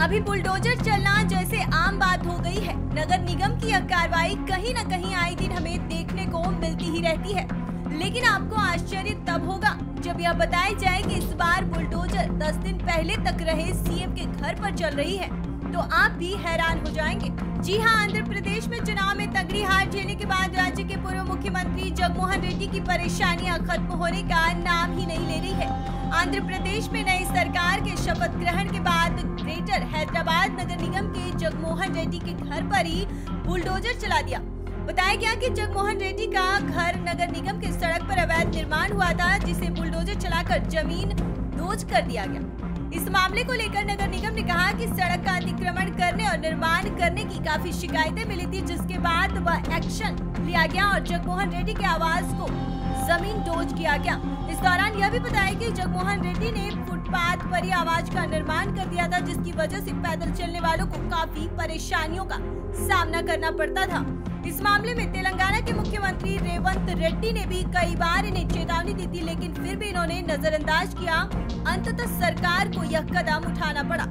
अभी बुलडोजर चलना जैसे आम बात हो गई है। नगर निगम की यह कार्रवाई कहीं न कहीं आए दिन हमें देखने को मिलती ही रहती है। लेकिन आपको आश्चर्य तब होगा जब यह बताया जाए कि इस बार बुलडोजर 10 दिन पहले तक रहे सीएम के घर पर चल रही है, तो आप भी हैरान हो जाएंगे। जी हां, आंध्र प्रदेश में चुनाव में तगड़ी हार झेलने के बाद राज्य के पूर्व मुख्यमंत्री जगनमोहन रेड्डी की परेशानियां खत्म होने का नाम ही नहीं ले रही है। आंध्र प्रदेश में नई सरकार के शपथ ग्रहण के बाद ग्रेटर हैदराबाद नगर निगम के जगनमोहन रेड्डी के घर पर ही बुलडोजर चला दिया। बताया गया कि जगनमोहन रेड्डी का घर नगर निगम के सड़क पर अवैध निर्माण हुआ था, जिसे बुलडोजर चलाकर जमीन नोच कर दिया गया। इस मामले को लेकर नगर निगम ने कहा कि सड़क का अतिक्रमण करने और निर्माण करने की काफी शिकायतें मिली थी, जिसके बाद वह एक्शन लिया गया और जगनमोहन रेड्डी के आवास को जमीन डोज किया गया। इस दौरान यह भी बताया कि जगनमोहन रेड्डी ने फुटपाथ पर ही आवास का निर्माण कर दिया था, जिसकी वजह से पैदल चलने वालों को काफी परेशानियों का सामना करना पड़ता था। इस मामले में तेलंगाना के मुख्यमंत्री रेवंत रेड्डी ने भी कई बार इन्हें चेतावनी दी थी, लेकिन फिर भी इन्होंने नजरअंदाज किया। अंततः सरकार को यह कदम उठाना पड़ा।